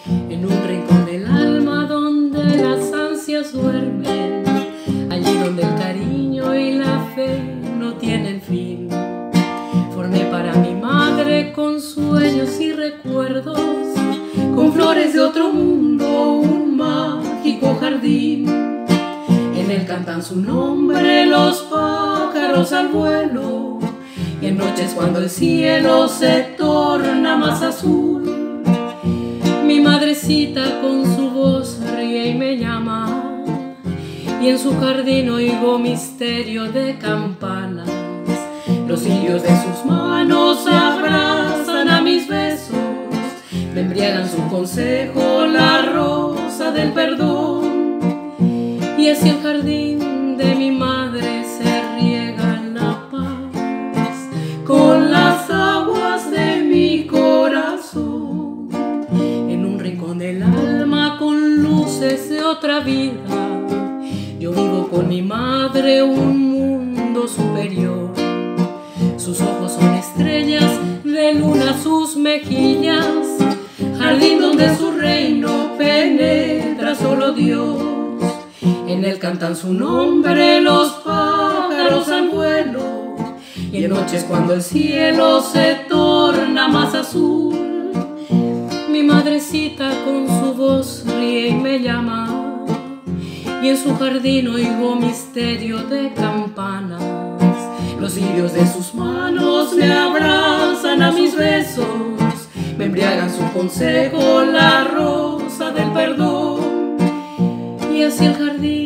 en un rincón del alma donde las ansias duermen, allí donde el cariño y la fe no tienen fin. Formé para mi madre con sueños y recuerdos, con flores de otro mundo, un mágico jardín. En él cantan su nombre los pájaros al vuelo, y en noches cuando el cielo se torna más azul, mi madrecita con su voz ríe y me llama, y en su jardín oigo misterio de campanas. Los cirios de sus manos abrazan a mis besos, me embriagan su consejo, la rosa del perdón. Y así el jardín de mi madre se riega la paz con las aguas de mi corazón. En un rincón del alma con luces de otra vida, yo vivo con mi madre un mundo superior. Sus ojos son estrellas de luna, sus mejillas, jardín donde su reino penetra solo Dios. En él cantan su nombre los pájaros al vuelo, y en noches cuando el cielo se torna más azul, mi madrecita con su voz ríe y me llama, y en su jardín oigo misterio de campanas. Los cirios de sus manos me abrazan a mis besos, me embriagan su consejo, la rosa del perdón. Y así el jardín